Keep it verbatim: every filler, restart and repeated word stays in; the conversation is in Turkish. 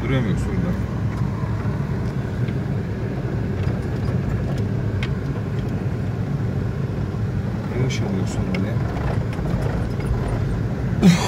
Duruyor mu yoksa orada? Ne ışığı alıyorsun böyle?